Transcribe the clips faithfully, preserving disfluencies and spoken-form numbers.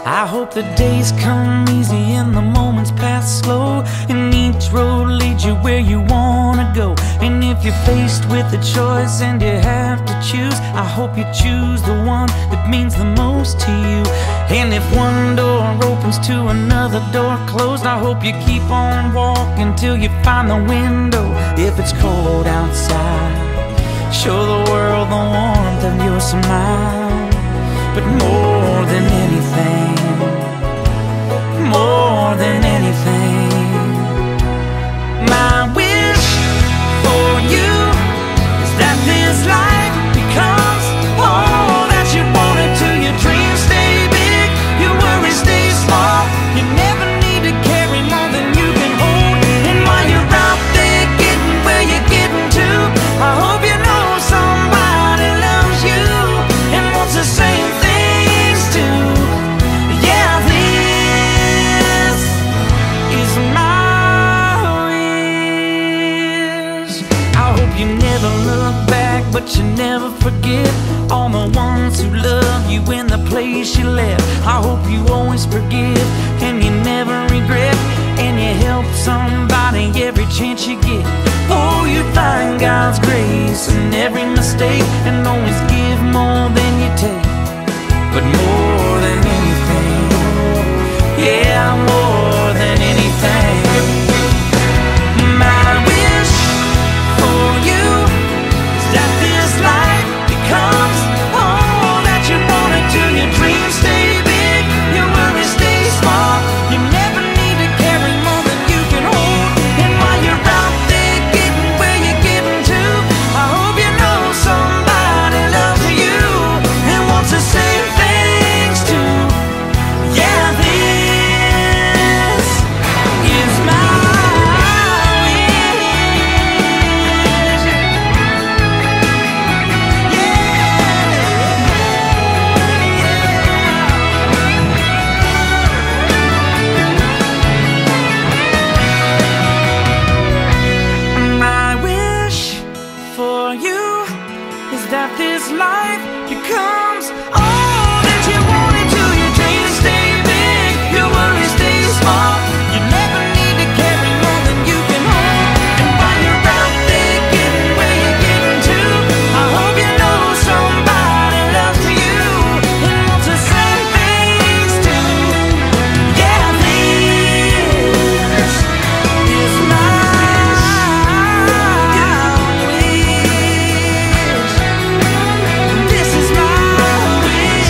I hope the days come easy and the moments pass slow, and each road leads you where you wanna go. And if you're faced with a choice and you have to choose, I hope you choose the one that means the most to you. And if one door opens to another door closed, I hope you keep on walking till you find the window. If it's cold outside, show the world the warmth of your smile. But more than anything, more than anything, my wish for you is that this life becomes all that you wanted to. Your dreams stay big, your worries stay small. You never need to carry more than you can hold. And while you're out there getting where you're getting to, I hope you know somebody loves you and wants the same things too. Yeah, this is my wish. I hope you never look back, but you never forget all the ones who love you in the place you left. I hope you always forgive and you never regret, and you help somebody every chance you get. Oh, you find God's grace in every mistake, and always give more than you take. But more than anything, yeah, more than anything, my wish for you is that this life becomes all that you wanted to. Your dreams stay big, your worries stay small. You never need to carry more than you can hold. And while you're out there getting where you're getting to, I hope you know somebody loves you and wants the same things too. Yeah, this is my wish. My wish for you is that this life becomes all that you wanted to. Your dreams stay big, your worries stay small. You never need to carry more than you can hold. And while you're out there getting where you're getting to, I hope you know somebody loves you and wants the same things too. Yeah, this is my wish. This is my wish.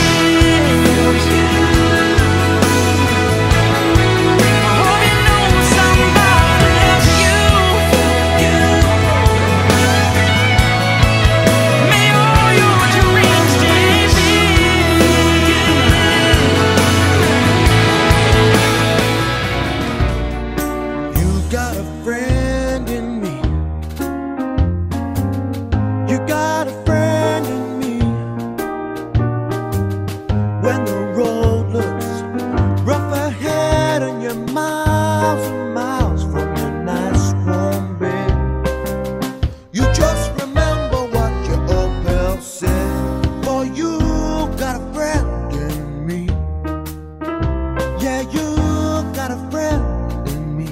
I hope you know somebody loves you. May all your dreams stay big. You got a friend in me. You got a friend in me. When the road looks rough ahead and you're miles and miles from your nice warm bed, you just remember what your old pal said. For you got a friend in me. Yeah, you got a friend in me.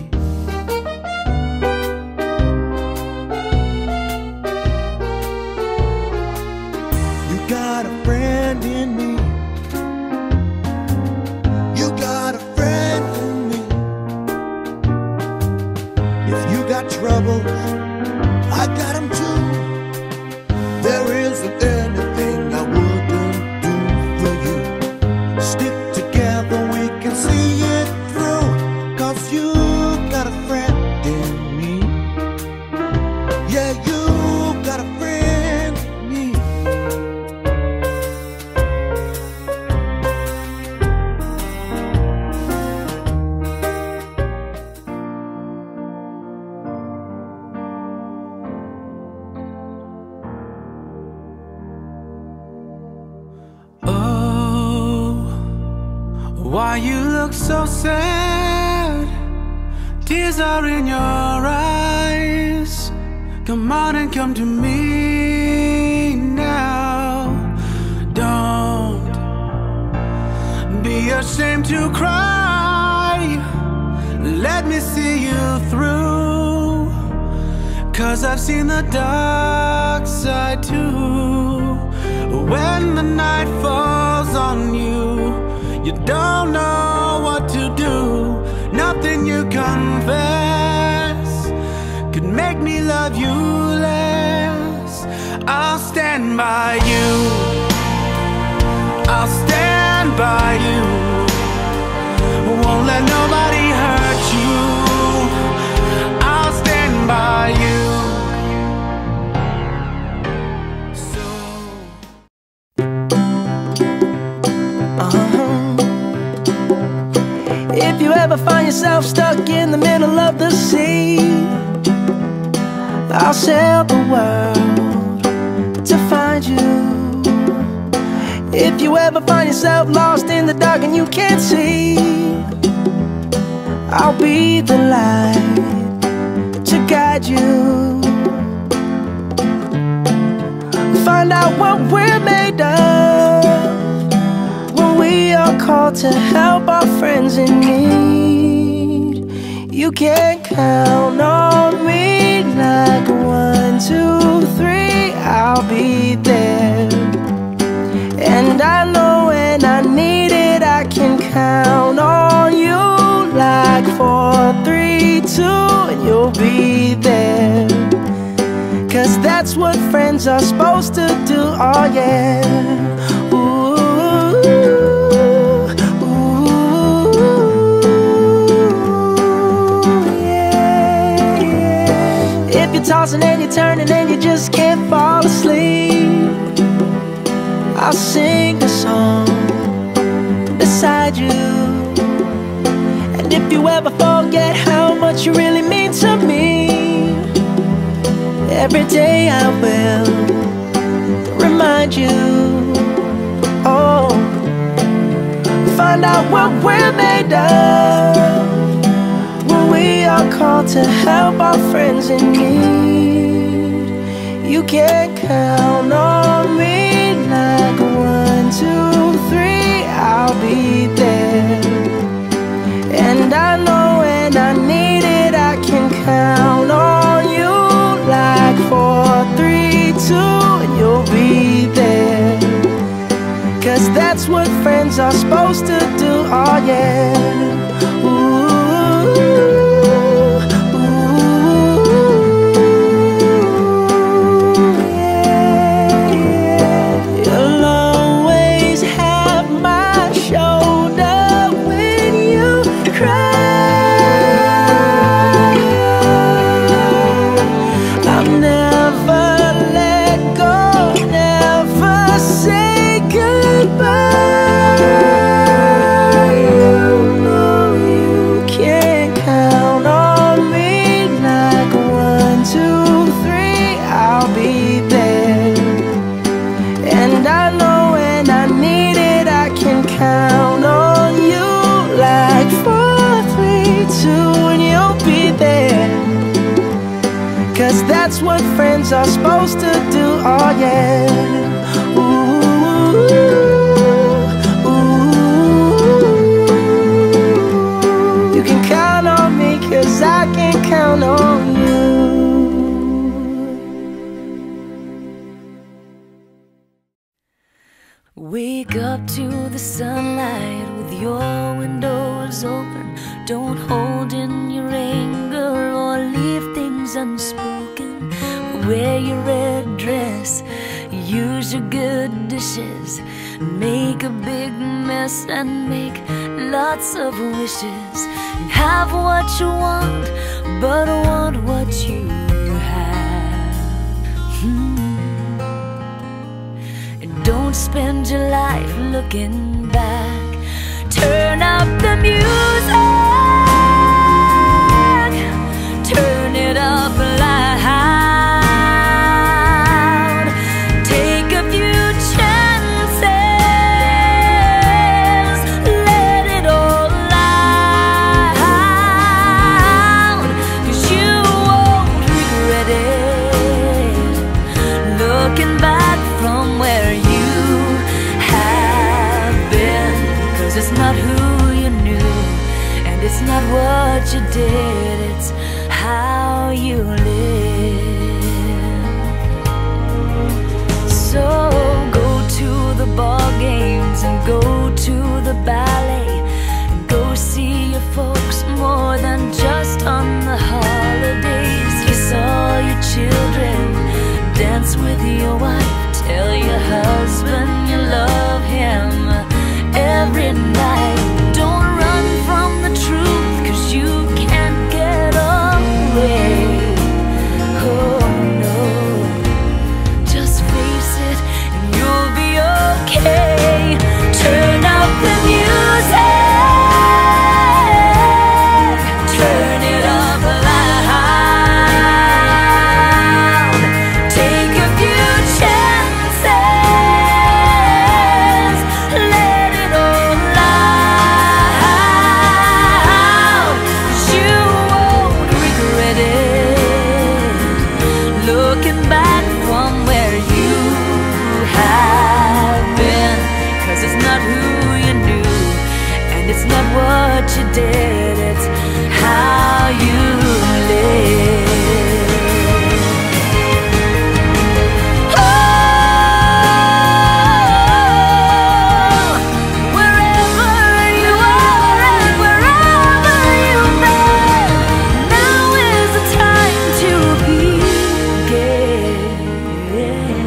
You got a friend in me. You got a friend in me. If you got troubles, I got them too. There isn't anything I wouldn't do for you. Stick together, we can see it through. Cause you got a friend in me. Yeah, you got a friend in me. Oh, why you look so sad? Tears are in your eyes. Come on and come to me now. Don't be ashamed to cry. Let me see you through, 'cause I've seen the dark side too. When the night falls on you, you don't know what to do. Nothing you confess could make me love you less. I'll stand by you, I'll stand by you. Won't let nobody hurt you. I'll stand by you. So uh-huh. If you ever find yourself stuck in the middle of the sea, I'll sail the world to find you. If you ever find yourself lost in the dark and you can't see, I'll be the light to guide you. Find out what we're made of when we are called to help our friends in need. You can count on me like one, two, three, I'll be there. And I know when I need it, I can count on you like four, three, two, and you'll be there. 'Cause that's what friends are supposed to do, oh yeah. Ooh, ooh, yeah, yeah. If you're tossing and you're turning and you just can't fall asleep, I'll sing a song beside you. And if you ever forget how much you really mean to me, every day I will remind you. Oh, find out what we're made of when we are called to help our friends in need. You can count on me like one, two, three, I'll be there. And I know when I need it, I can count on you like four, three, two, and you'll be there. 'Cause that's what friends are supposed to do, oh yeah. Ooh. That's what friends are supposed to do, oh yeah. Ooh, ooh. You can count on me 'cause I can count on you. Wake up to the sunlight with your windows open. Don't hold in your anger or leave things unspoken. Wear your red dress, use your good dishes, make a big mess and make lots of wishes. Have what you want, but want what you have. hmm. And don't spend your life looking back. Turn up the music, turn it up loud. Take a few chances, let it all out, 'cause you won't regret it. Looking back from where you have been, 'cause it's not who you knew, and it's not what you did, it's how you live. So go to the ball games and go to the ballet, and go see your folks more than just on the holidays. Kiss all your children, dance with your wife, tell your husband you love him every night. Don't run from the truth, 'cause you can't get away. Oh no, just face it and you'll be okay. Turn up the music, turn it up loud, take a few chances, let it all out, 'cause you won't regret it, looking back from where you have been. 'Cause it's not who you knew, and it's not what you did, it's how you live. Oh, wherever you are and wherever you've been, now is the time to begin.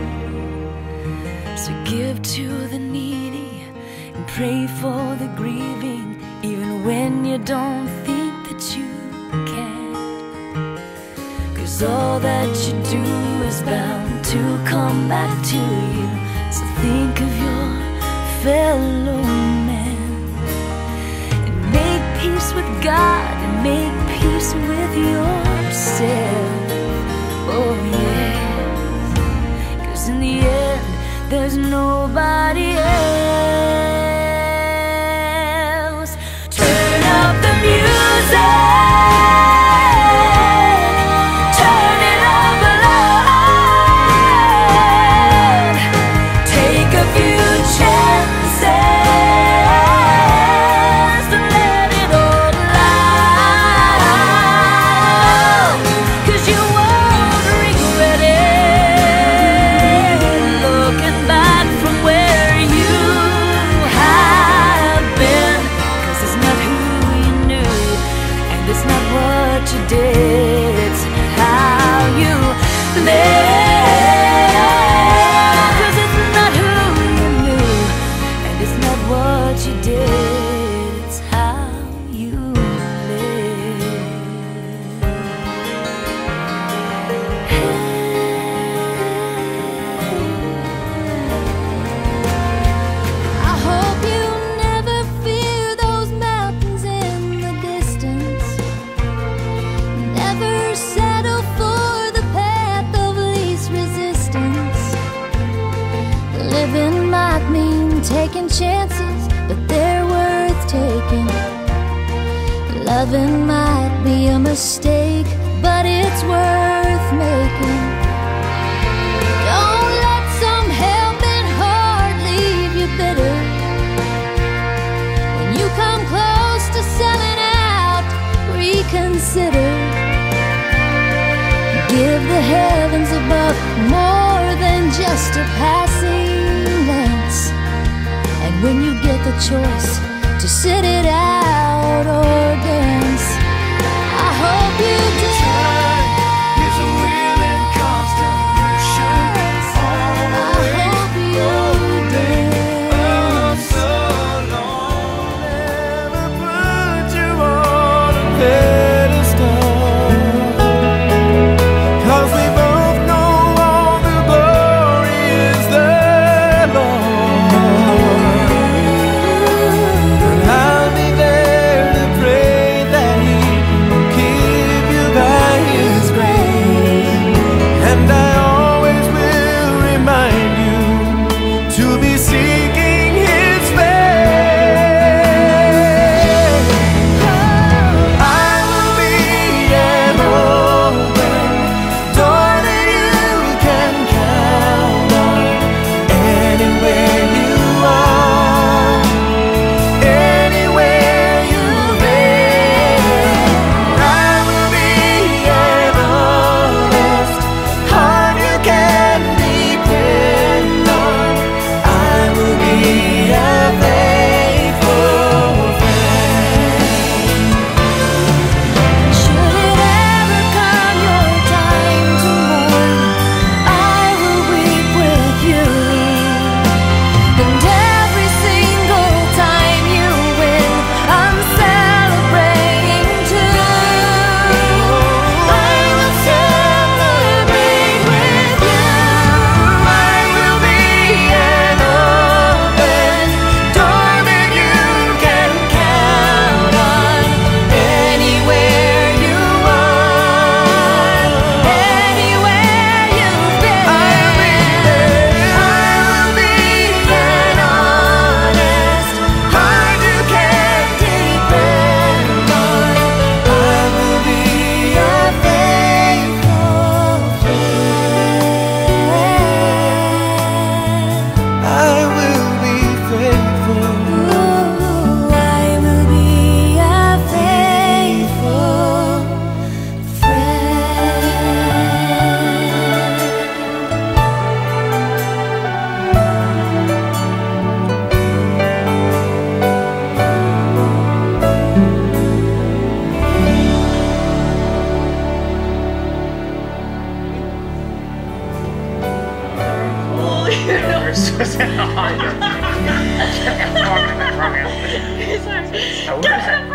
So give to the needy and pray for the grieving, even when you don't think that you can. 'Cause all that you do is bound to come back to you. So think of your fellow man, and make peace with God and make peace with yourself. Oh yes, 'cause in the end there's nobody else. Turn up the music, turn it up loud, take a few chances, let it all out, 'cause you won't regret it, looking back from where you have been. 'Cause it's not who you knew, and it's not what you did, it's how you live. 'Cause it's not who you knew, and it's not what you did, it's how you I hope you never fear those mountains in the distance. Never settle for the path of least resistance. Living might mean taking chances, but they're worth taking. Loving might be a mistake, but it's worth making. Don't let some helping heart leave you bitter. When you come close to selling out, reconsider. Give the heavens above more than just a passing glance. And when you get the choice to sit it out or dance, I hope you dance. Is a wheel in constant motion, I hope you dance. so long. Never put you on a pedestal, 'cause we both know all the glory is there, Lord. But I'll be there. 收拾噻。